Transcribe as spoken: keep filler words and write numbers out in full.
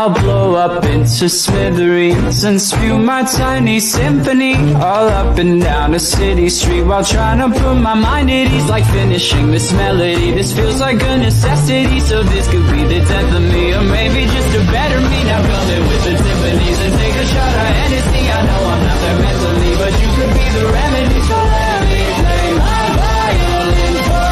I'll blow up into smithereens and spew my tiny symphony all up and down a city street, while trying to put my mind at ease, like finishing this melody. This feels like a necessity, so this could be the death of me, or maybe just a better me. Now come in with the timpanis and take a shot